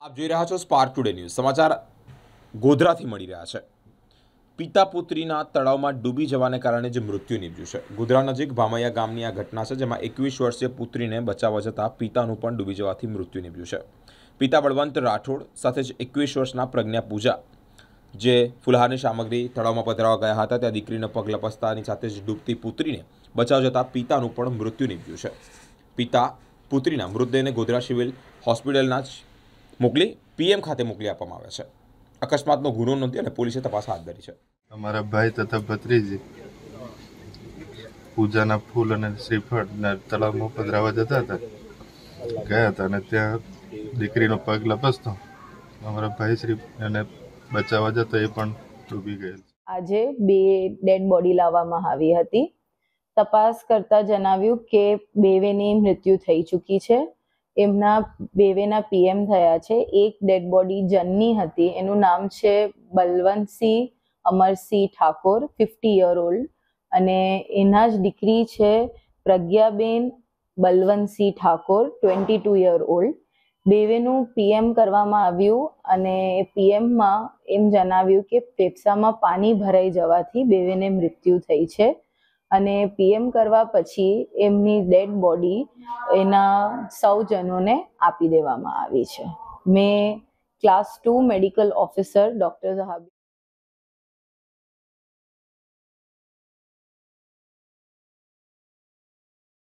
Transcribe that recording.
આપ જોઈ રહ્યા છો સ્પાર્ક ટુડે ન્યૂઝ સમાચાર ગોધરાથી મળી રહ્યા છે। પિતા પુત્રીના તળાવમાં ડૂબી જવાને કારણે જે મૃત્યુ નીપજ્યું છે। ગોધરા નજીક ભામૈયા ગામની આ ઘટના છે, જેમાં 21 વર્ષીય પુત્રીને બચાવવા જતાં પિતાનું પણ ડૂબી જવાથી મૃત્યુ નીપજ્યું છે। પિતા બળવંત રાઠોડ સાથે જ 21 વર્ષના પ્રજ્ઞા પૂજા જે ફુલહારની સામગ્રી તળાવમાં પધરાવવા ગયા હતા, ત્યાં દીકરીને પગ લપસતાની સાથે જ ડૂબતી પુત્રીને બચાવવા જતાં પિતાનું પણ મૃત્યુ નીપજ્યું છે। પિતા પુત્રીના મૃતદેહને ગોધરા સિવિલ હોસ્પિટલના જ મોકલી પીએમ ખાતે મોકલી આપવામાં આવ્યા છે। અકસ્માતનો ગુનો નોંધી અને પોલીસે તપાસ હાથ ધરી છે। અમારા ભાઈ તથા ભત્રીજી પૂજાના ફૂલ અને શ્રીફળના તળાવમાં પધરાવા જતા હતા, ગયા હતા અને ત્યાં દીકરીનો પગ લપસતો અમારા ભાઈ શ્રી એને બચાવવા જતા એ પણ ડૂબી ગયેલ। આજે 2 ડેડ બોડી લાવવામાં આવી હતી। તપાસ કરતા જણાવ્યું કે બેવેની મૃત્યુ થઈ ચૂકી છે। એમના બેવેના પીએમ થયા છે। એક ડેડ બોડી જન્ની હતી, એનું નામ છે બલવંતસિંહ અમરસિંહ ઠાકોર, 50 યર ઓલ્ડ, અને એના જ દીકરી છે પ્રજ્ઞાબેન બલવંતસિંહ ઠાકોર, 22 યર ઓલ્ડ। બેવેનું પીએમ કરવામાં આવ્યું અને પીએમમાં એમ જણાવ્યું કે ફેફસામાં પાણી ભરાઈ જવાથી બેવેને મૃત્યુ થઈ છે અને પીએમ કરવા પછી એમની ડેડ બોડી એના સૌજનોને આપી દેવામાં આવી છે। મેં ક્લાસ 2 મેડિકલ ઓફિસર ડૉક્ટર સાહેબ